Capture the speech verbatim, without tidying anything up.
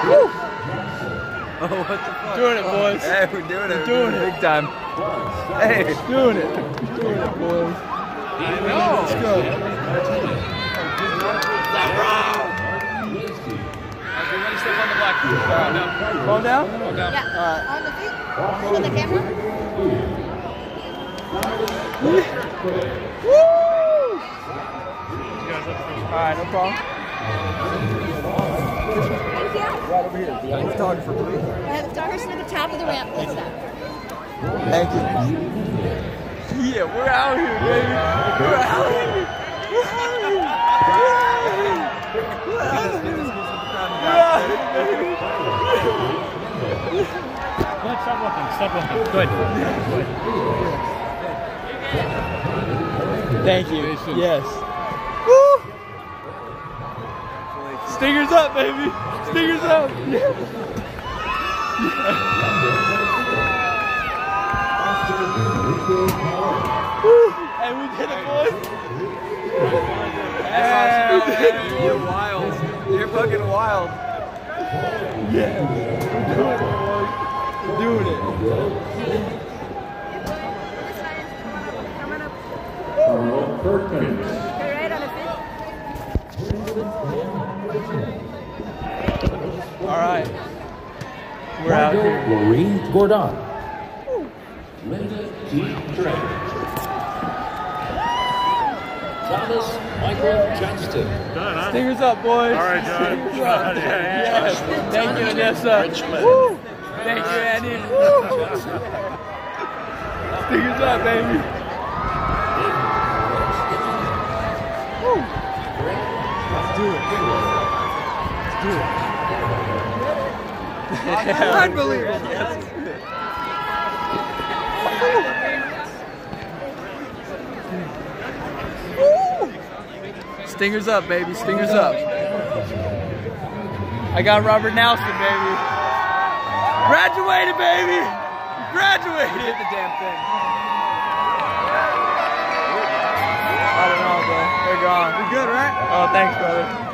Woo. Oh, what the fuck? Doing it, boys. Hey, we're doing it. We're doing it. Big time. Hey. Doing it. Doing it, boys. I know. Let's go. Step on the block. Calm down. Calm down? Calm down. Yeah. All right. On the feet. Hold the camera. Woo! All right, no problem. Thank you. Right over here. The photographer, please. I have the person at the top of the ramp. Please stop. Thank you. Yeah, we're out here, baby. We're out here. We're out here. We're out here. We're out here, baby. Good, stop looking, stop looking. Good. Good. Thank you. Yes. Woo! Stingers up, baby. Stingers up. Yeah. Woo! Hey, we did it, boys. That's awesome. Hey, you're wild. You're fucking wild. Yeah. We're doing it, boys. We're doing it. Okay, right on the feet. All right. We're out here. Lorene Gordon. Linda G. Trent. Thomas Michael Johnston. Stingers up, boys. All right, John. Stingers up. Yes. Thank you, Anissa. Woo. Thank you, Andy. Woo. Stingers up, baby. Woo. Let's do it. Let's do it. Unbelievable. Yes. Stingers up, baby. Stingers up. I got Robert Nelson, baby. Graduated, baby. Graduated. Hit the damn thing. I don't know, bro. They're gone. You're good, right? Oh, thanks, brother.